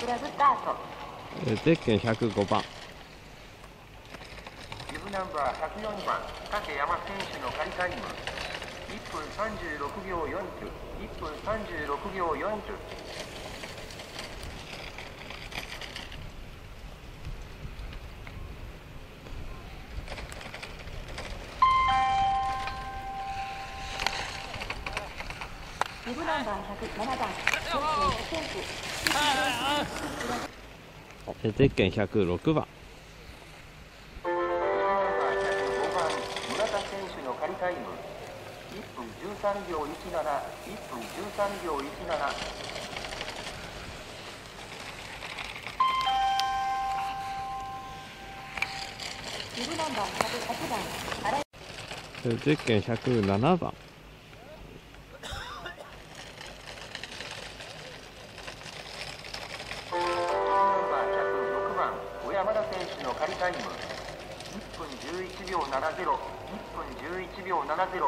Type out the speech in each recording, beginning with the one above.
クラブスタート。 ゼッケン105番。 ビブナンバー104番竹山選手の仮タイム1分36秒40。1分36秒40。 ビブナンバー107番選手。 ゼッケン106番。 ビブナンバー105番村田選手の仮タイム1分13秒17。1分13秒17。 ビブナンバー108番荒井。 ゼッケン107番。 山田選手の仮タイム1分11秒70。1分11秒70。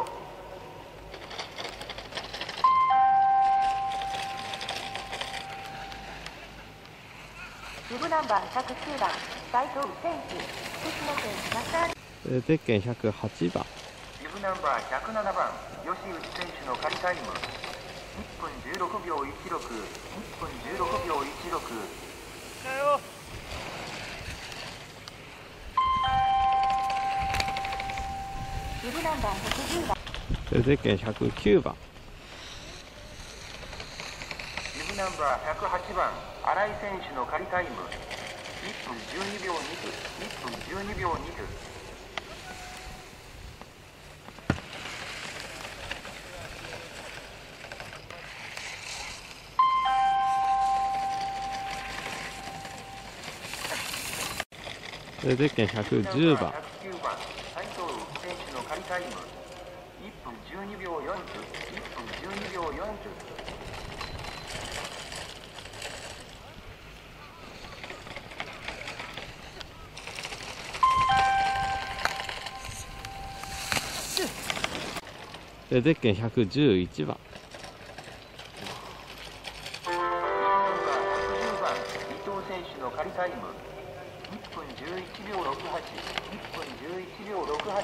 ビブナンバー109番斉藤選手。福島県マッサージ。 ゼッケン108番。 ビブナンバー107番吉内選手の仮タイム1分16秒16。1分16秒16。 ビブナンバー110番。 ゼッケン109番。 ビブナンバー108番新井選手の仮タイム1分12秒2。1分12秒2。 ゼッケン110番。 109番斉藤選手の仮タイム1分12秒40。1分12秒40。 ゼッケン111番。 ビブナンバー110番伊藤選手の仮タイム1分11秒68。1分11秒68。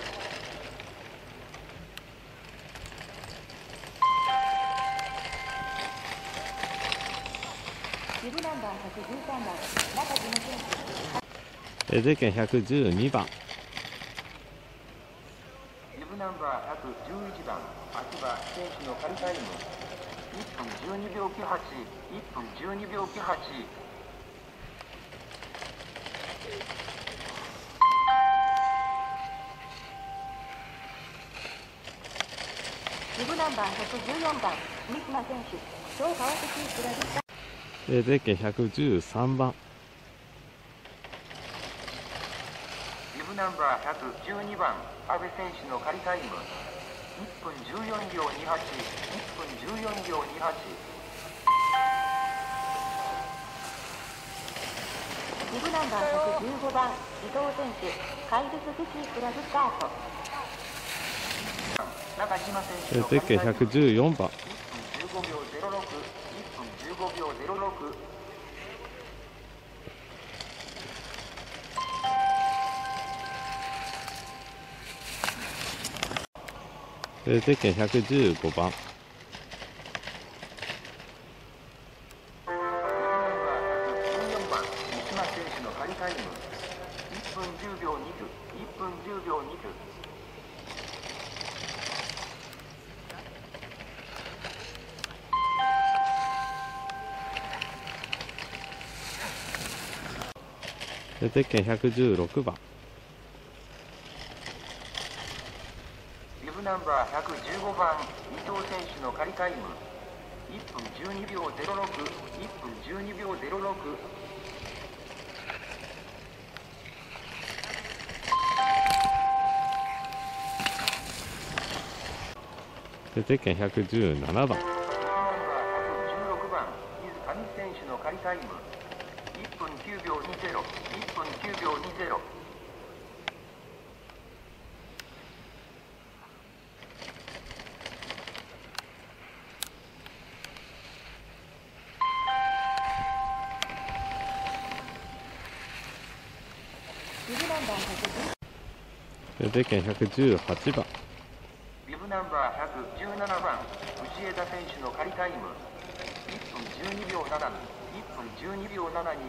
ビブナンバー113番中島選手。 ゼッケン112番。 ビブナンバー111番秋葉選手の仮タイム1分12秒98。1分12秒98。 ビブナンバー114番三島選手。超川崎クラブスタート。 ゼッケン113番。 ビブナンバー112番阿部選手の仮タイム1分14秒28。1分14秒28。 ビブナンバー115番伊藤選手。カイルスフィシークラブスタート。 中島選手のゼッケン114番。 1分15秒06。1分15秒06。 ゼッケン115番。 ビブナンバー114番三島選手の仮タイム1分10秒2。1分10秒2。 ゼッケン116番。 ビブナンバー115番伊藤選手の仮タイム1分12秒06。1分12秒06。 ゼッケン117番。 ビブナンバー116番水上選手の仮タイム1分9秒20。1分9秒20。 ビブナンバー110、 ゼッケン118番。 ビブナンバー117番藤枝選手の仮タイム1分12秒72、1分12秒72。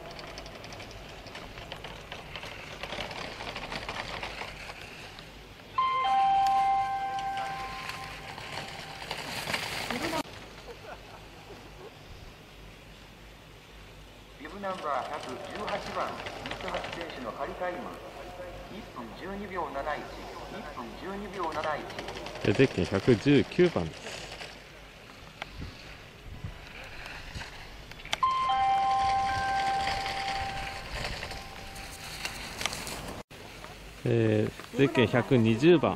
ビブナンバー118番三橋選手の仮タイム1分12秒71、1分12秒71。 ゼッケン119番です。ゼッケン120番。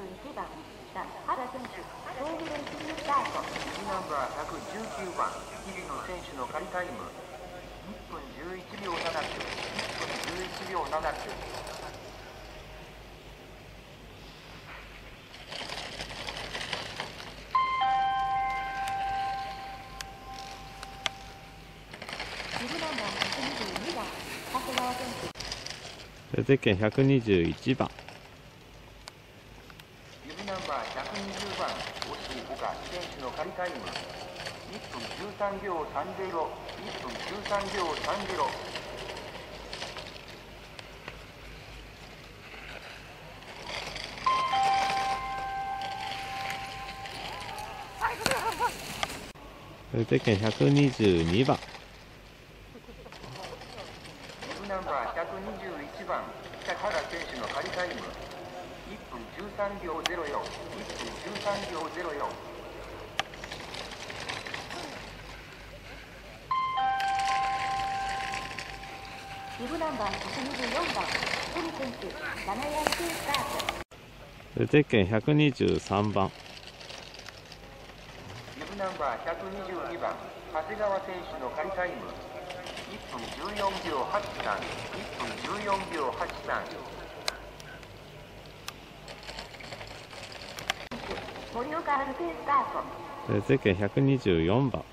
ビブナンバー119番日比野選手の仮タイム1分11秒79、1分11秒79。 ゼッケン121番。 ビブナンバー120番押井岡選手の仮タイム1分13秒30、1分13秒30。 ゼッケン122番。 ビブナンバー121番北原選手の仮タイム1分13秒04、1分13秒04。 ビブナンバー124番堀選手7ヤードスタート。 ゼッケン123番。 ビブナンバー122番長谷川選手の仮タイム1分14秒83、1分14秒83。 森岡アルペンスタート。 ゼッケン124番。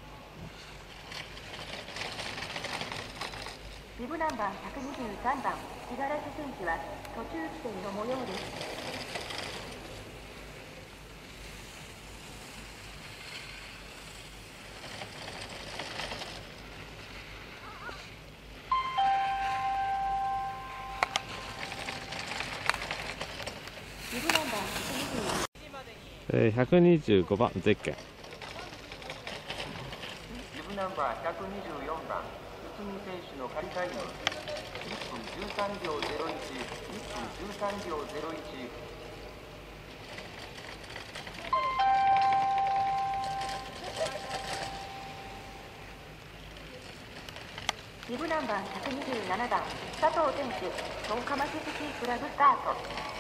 ビブナンバー123番五十嵐選手は途中棄権の模様です。ビブナンバー 125番ゼッケン。 ビブナンバー124番内海選手の仮タイム1分13秒01、1分13秒01。 ビブナンバー127番佐藤選手東釜シティクラブスタート。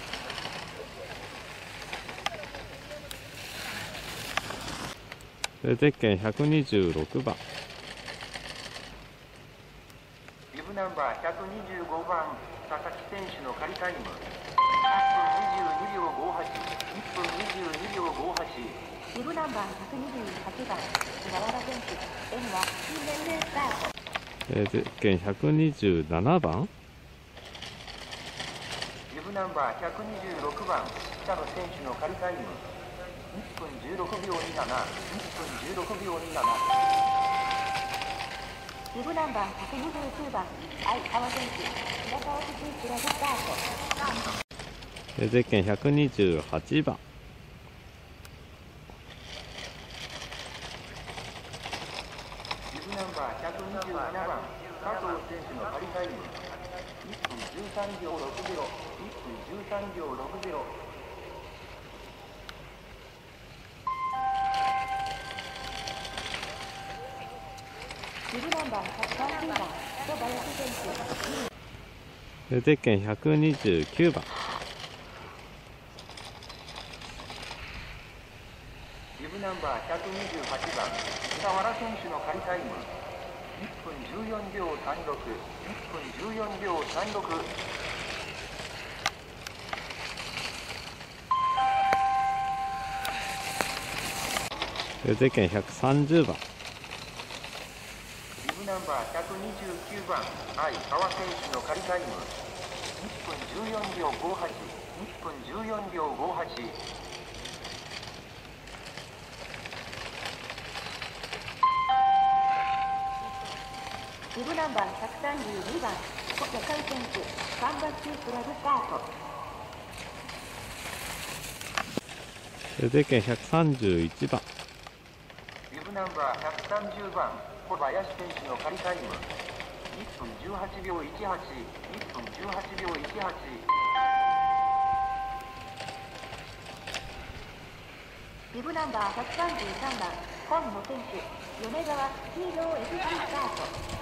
ゼッケン126番。 ビブナンバー125番佐々木選手の仮タイム1分22秒58、1分22秒58。 ビブナンバー128番菅原選手 N は9年目スタート。 ゼッケン127番。 ビブナンバー126番北野選手の仮タイム1分16秒27、1分16秒27。 ビブナンバー129番相川選手平川シティクラブスタート。 ゼッケン128番。 ビブナンバー127番佐藤選手の仮タイム1分13秒60、1分13秒60。 ビブナンバー130番戸林選手。 ゼッケン129番。 ビブナンバー128番菅原選手の仮タイム1分14秒36、1分14秒36。 ゼッケン130番。 ビブナンバー129番相川選手の仮タイム分14秒58、1分14秒58。 ビブナンバー132番、世界選手、カンバッチクラブスタート。 ゼッ131番。 ビブナンバー130番、小林選手の仮タイム、1分18秒18、1分18秒18。 ビブナンバー133番、今野選手、米沢黄色 FG スタート。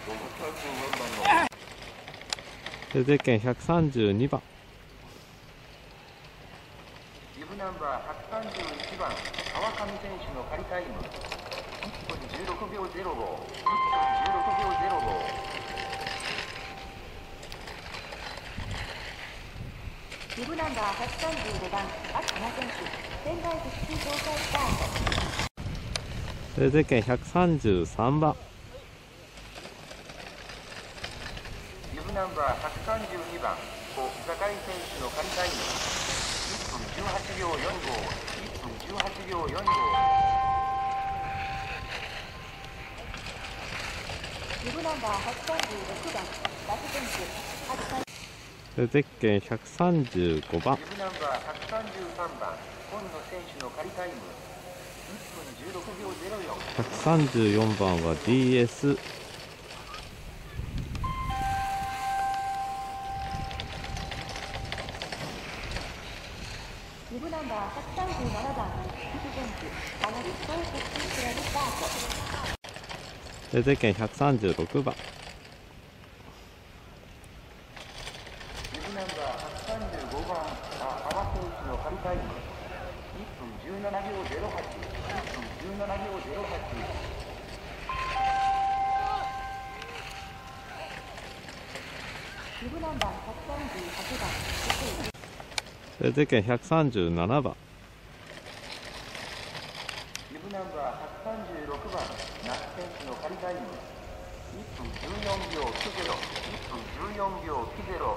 ゼッ132番。 ビブナンバー131番、川上選手の仮タイム、1分16秒05、1分16秒05。 ビブナンバー135番、秋名選手、仙台復帰紹介スタート。 ゼッ133番。 ビブナンバー132番、小坂井選手の仮タイム、1分18秒45、1分18秒45。 ビブナンバー136番、ラス選手、春さん。 ゼッ135番。 ビブナンバー133番、今野選手の仮タイム、1分16秒04。 134番は DS。 ビブナンバー137番、菊選手、花火東北クラブスタート。 ゼッ136番。 ビブナンバー135番、原選手の仮タイム、1分17秒08、1分17秒08。 ビブナンバー138番、 ゼッ137番。 ビブナンバー136番、那須選手の仮タイム、1分14秒90、1分14秒90。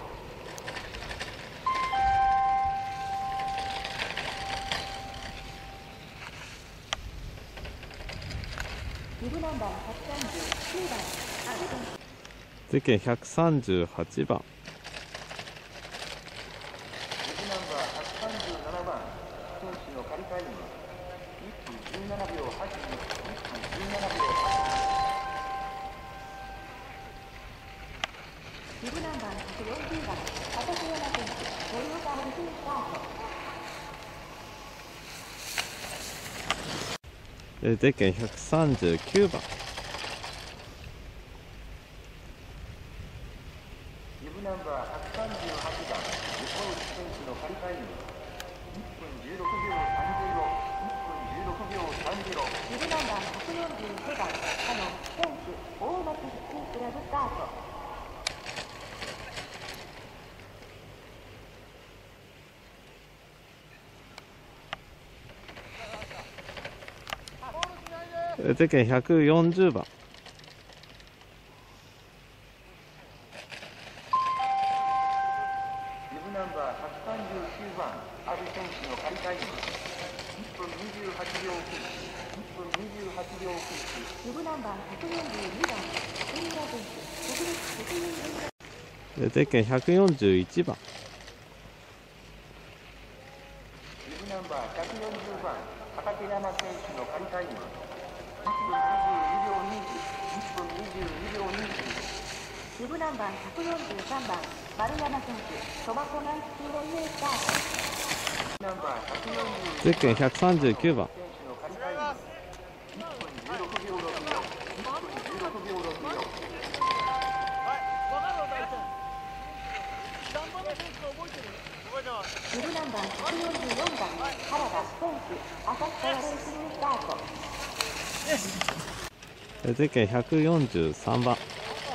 ビブナンバー139番、アル選手。 ゼッ138番。 ビブナンバー137番、選手の仮タイム、1分17秒82、1分17秒82。 ビブナンバー140番、畠山選手、森岡春選スタート。 ゼッ139番。 ビブナンバー138番、横内選手の仮タイム、1分16秒30、1分16秒30。 ビブナンバー142番、加野選手、大町復帰クラブスタート。 ゼッ140番。 ビブナンバー139番、阿部選手の仮タイム、1分28秒1分28秒9。 ビブナンバー142番、三浦選手、国立責任運動。 ゼッ141番。 ビブナンバー140番、畠山選手の仮タイム、1分22秒20、1分22秒20。 ビブナンバー143番、丸山選手、苫小牧黄色イエスタート。 ビブナンバー140 ゼッ139番。 選手の仮タイム、1分16秒64、1分16秒64。 ビブナンバー144番、原田選手、旭川レーシングスタート。 ゼッ143番。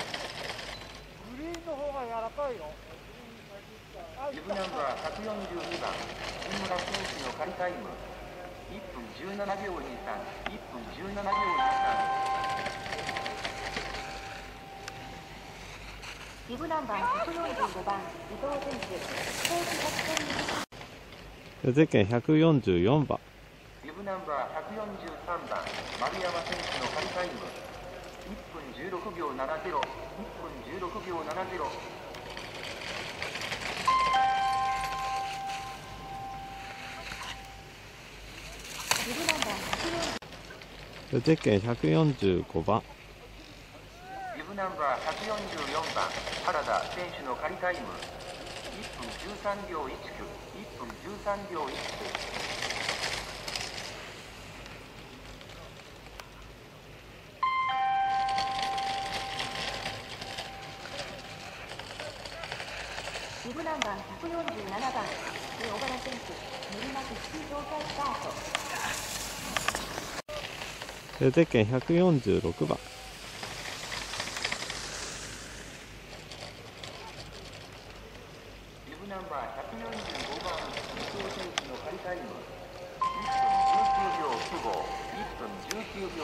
ビブナンバー142番、新村選手の仮タイム、1分17秒23、1分17秒23。 ビビブナンバー145番伊藤選手、コーチ作戦ゼッケン144番。 ビブナンバー143番丸山選手の仮タイム1分16秒70、1分16秒70。 ビブナンバー140 ゼッケン145番。 ビブナンバー144番原田選手の仮タイム1分13秒19、1分13秒19。 ビブナンバー147番小原選手、練馬区式状態スタート。 ゼッケン146番。 ビブナンバー145番伊藤選手の仮タイム1分19秒95、1分19秒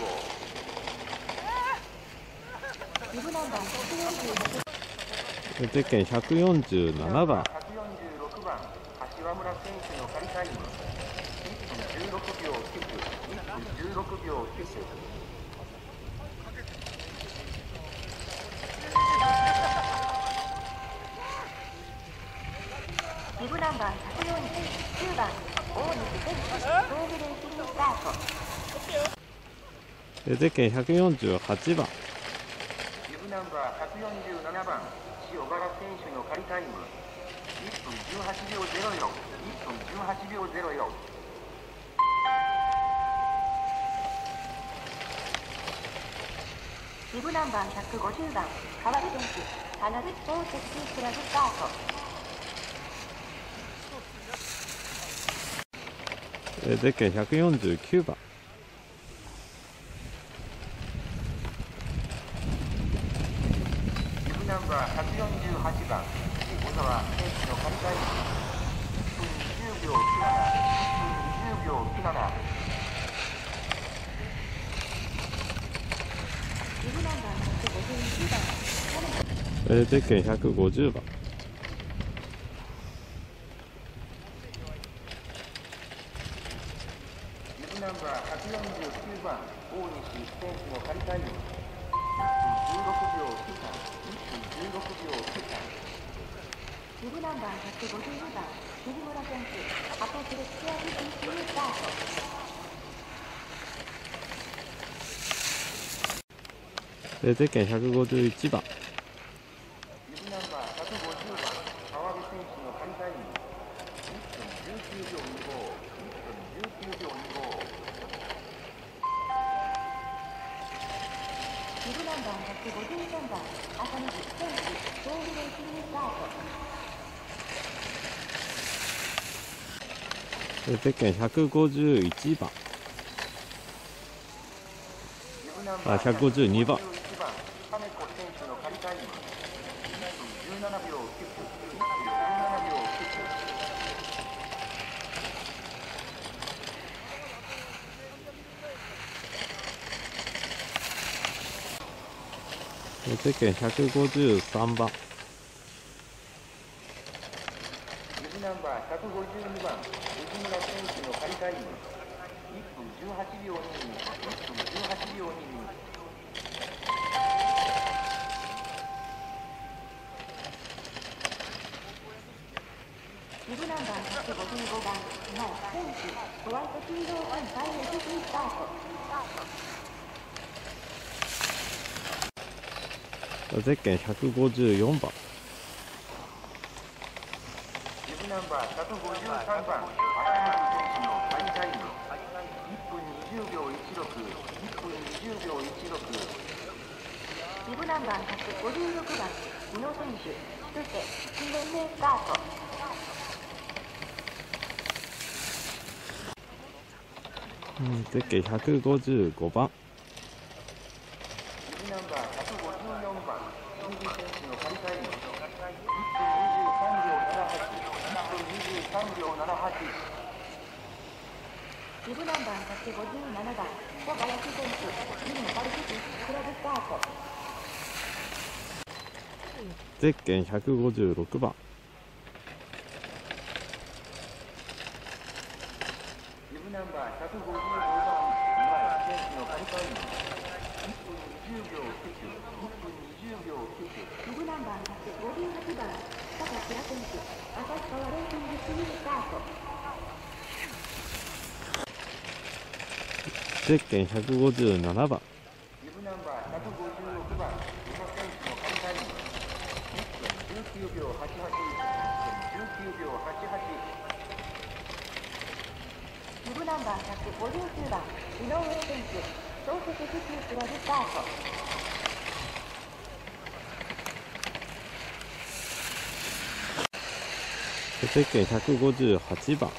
95。 ビブナンバー146 ゼッケン147番。 146番柏村選手の仮タイム1分16秒9、1分16秒9。 ビブナンバー149番大西選手、ローグレーシングスタート。 ゼッケン148番。 ビブナンバー147番塩原選手の仮タイム1分18秒04、1分18秒04。 ビブナンバー150番川出選手、花火スポーツクラブスタート。 ゼッケン149番。 ビブナンバー148番小沢選手の仮タイム1分20秒97、1分20秒97。 ビブナンバー152番ゼッケン150番。 ビブナンバー149番大西選手の仮タイム1分16秒93、1分16秒93。 ビブナンバー152番杉村選手、アポスレスケアビティスタート。 ゼッケン151番。 ビブナンバー150番川辺選手の仮タイム1分19秒25、1分19秒25。 ビブナンバー153番浅水選手、ローグレーシングスタート。 ゼッケン151番。あ、152番。 金子選手の仮タイム1分17秒9、1分17秒9。 ゼッケン153番。 ビブナンバー152番内村選手の仮タイム1分18秒22、1分18秒22。 ビブナンバー155番前選手、ホワイトヒーローアンパイエススタート。 ゼッケン154番。 ビブナンバー153番浅水選手の仮タイム1分20秒16、1分20秒16。 ビブナンバー156番宇野選手、そして1連目スタート。 ゼッケン155番。 ビブナンバー154番新木選手の仮タイム1分23秒78、1分23秒78。 ビブナンバー157番小林選手、2のパルキティクラブスタート。 ゼッケン156番。 ビブナンバー155番、今井選手の仮タイム、1分20秒9、1分20秒9。 ビブナンバー158番、高倉選手、旭川レーシング次スタート。 ゼッケン157番。 ビブナンバー156番、宇野選手の仮タイム、1分19秒88、1分19秒88。 ビブナンバー159番、井上選手、小説普及クラブスタート。 ゼッケン158番。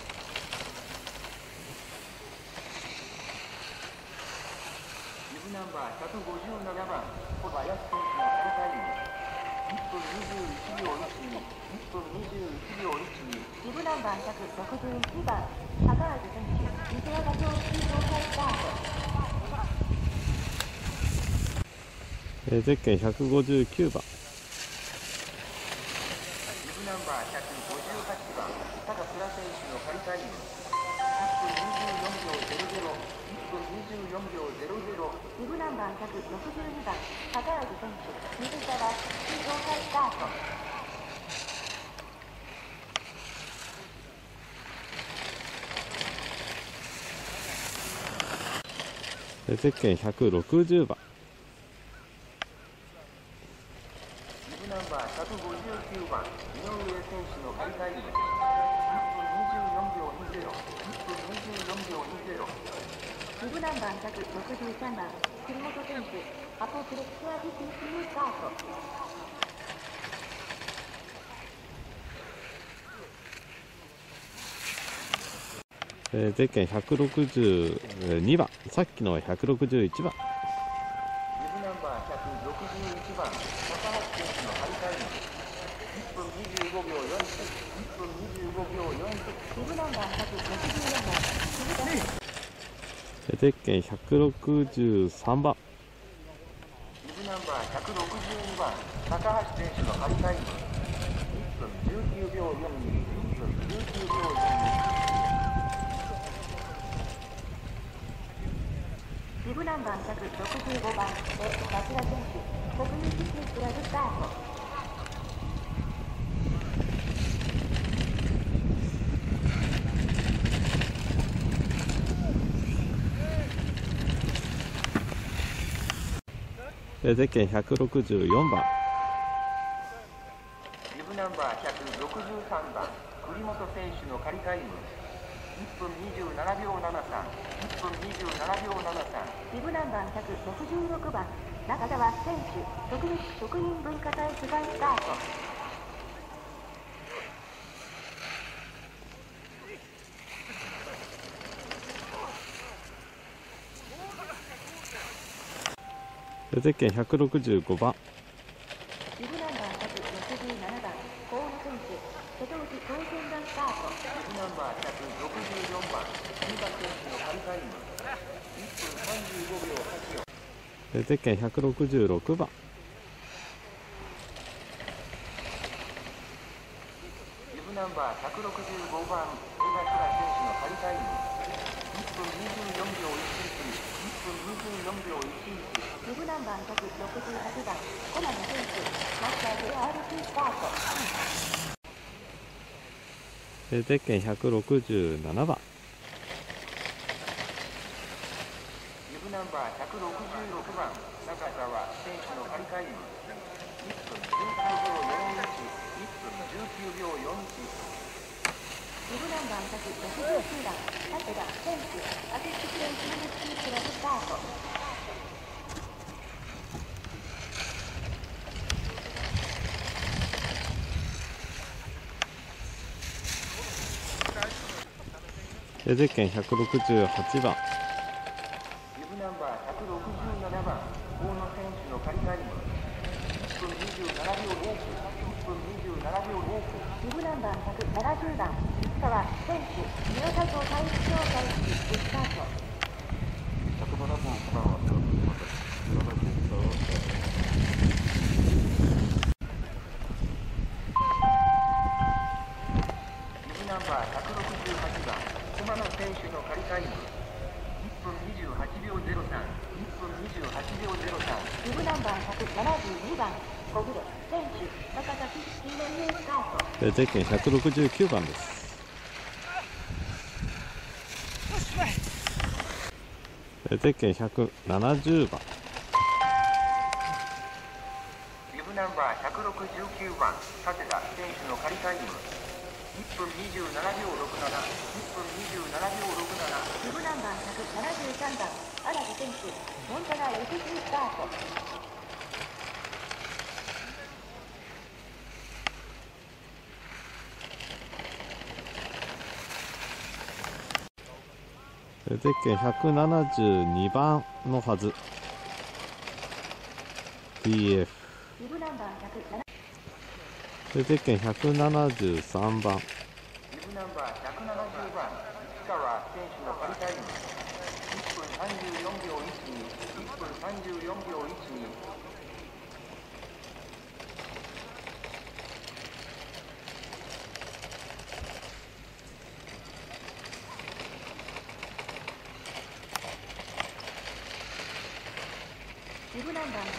ビブナンバー157番、小林選手の仮タイム、1分21秒12、1分21秒12。 ビブナンバー162番、高橋選手、水和田標識東海スタート。 ゼッケン159番。 ビブナンバー158番、高倉選手の仮タイム、1分24秒00、1分24秒00。 ビブナンバー162番、高橋選手、水沢東海スタート。 ゼッケン160番。 ビブナンバー159番、井上選手の仮タイム、1分24秒20、1分24秒20。 ビブナンバー163番、栗本選手、アポプレクシアディスニスタート。 ゼッケン162番。さっきのは161番。 ビブナンバー161番、高橋選手の仮タイム、1分25秒41、1分25秒40。 ビブナンバー164番、鈴田選手。 ゼッケン163番。 ビブナンバー162番、高橋選手の仮タイム、1分19秒42、1分19秒42。 ビブナンバー165番、松田選手、国民的クラブスタート。 ゼッケン164番。 ビブナンバー163番、栗本選手の仮タイム、1分27秒73、1分27秒73。 ビブナンバー166番、中澤選手、特任文化祭取材スタート。 ゼッケン165番。 ビブナンバー167番、河野選手、瀬戸内当選団スタート。 ビブナンバー164番、三田選手の仮タイム、1分35秒84。 ゼッケン166番。 ビブナンバー165番、江頭選手の仮タイム、1分24秒11、1分24秒11。 ビブナンバー168番、小間選手、マスター JRC スタート。 ゼッケン167番。 ビブナンバー166番、中澤選手の仮タイム、1分19秒41、1分19秒41。 ビブナンバー169番、武田選手、アティックプレイスクラブスタート。 ゼッケン168番。 ビブナンバー167番、大野選手の仮タイム、1分27秒09、1分27秒09。 ビブナンバー170番、市川選手、宮田城体育協会スタート。 107番はナンバー168番駒野選手の仮タイム1分28秒03、1分28秒03。 ビブナンバー172番小暮選手高崎記念スタート。 ゼッケン169番です。ゼッケン170番。 ビブナンバー169番立田選手の仮タイム1分27秒67、1分27秒67。 ビブナンバー173番荒木選手モンタナ予選スタート。 ゼッケン172番のはず。TF。 ビブナンバー107。 ゼッケン173番。 ビブナンバー170番市川選手の仮タイム1分34秒12、1分34秒12。 ビブナンバー